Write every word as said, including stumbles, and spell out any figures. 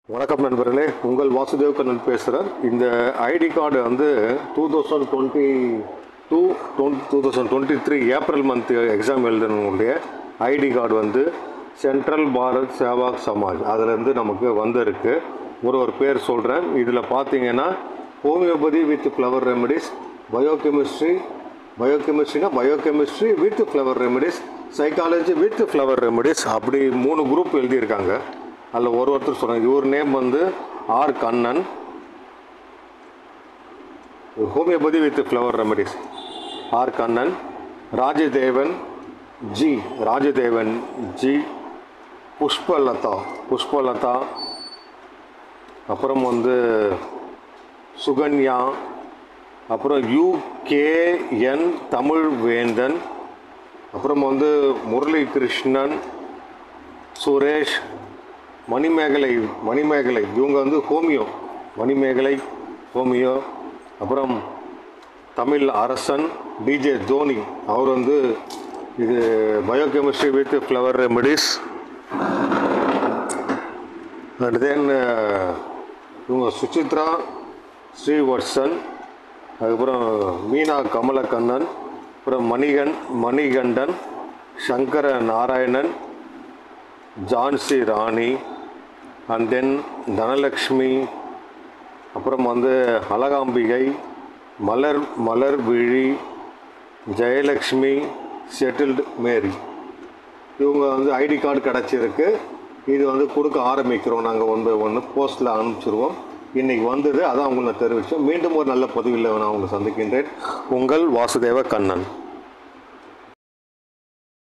வணக்கம் நண்பர்களே, உங்கள் வாசுதேவ் கண்ணன் பேசுகிறேன். இந்த ஐடி கார்டு வந்து two thousand twenty two two thousand twenty three April month exam எழுதணுடைய ஐடி கார்டு வந்து சென்ட்ரல் பாரத் சேவாக் சமாஜ் அதுலேருந்து நமக்கு வந்திருக்கு. ஒரு ஒரு பேர் சொல்கிறேன். இதில் பார்த்தீங்கன்னா homeopathy with flower remedies, biochemistry பயோகெமிஸ்ட்ரினா biochemistry with flower remedies, psychology with flower remedies, அப்படி மூணு குரூப் எழுதியிருக்காங்க. அதில் ஒரு ஒருத்தர் சொல்கிறாங்க. இவர் நேம் வந்து R Kannan, homeopathy with flower remedies R Kannan. Rajadevan ji Rajadevan ji Pushpalatha Pushpalatha அப்புறம் வந்து சுகன்யா, அப்புறம் யூகேஎன் தமிழ் வேந்தன், அப்புறம் வந்து முரளி கிருஷ்ணன், சுரேஷ், மணிமேகலை மணிமேகலை இவங்க வந்து ஹோமியோ மணிமேகலை ஹோமியோ. அப்புறம் தமிழ் அரசன், டிஜே தோனி அவர் வந்து இது biochemistry with flower remedies. And then இவங்க சுசித்ரா ஸ்ரீவர்சன், அதுக்கப்புறம் மீனா கமலக்கண்ணன், அப்புறம் மணிகன் மணிகண்டன், சங்கர நாராயணன், ஜான்சி ராணி, அண்ட் தென் தனலக்ஷ்மி, அப்புறம் வந்து அழகாம்பிகை, மலர் மலர் விழி, ஜெயலக்ஷ்மி, செட்டில்டு மேரி. இவங்க வந்து ஐடி கார்டு கிடச்சிருக்கு. இது வந்து கொடுக்க ஆரம்பிக்கிறோம். நாங்கள் ஒன் பை ஒன்று போஸ்ட்டில் அனுப்பிச்சிருவோம். இன்றைக்கி வந்தது, அதான் உங்களுக்கு நான் தெரிவித்தோம். மீண்டும் ஒரு நல்ல பதிவில் நான் உங்களை சந்திக்கின்றேன். உங்கள் வாசுதேவ கண்ணன்.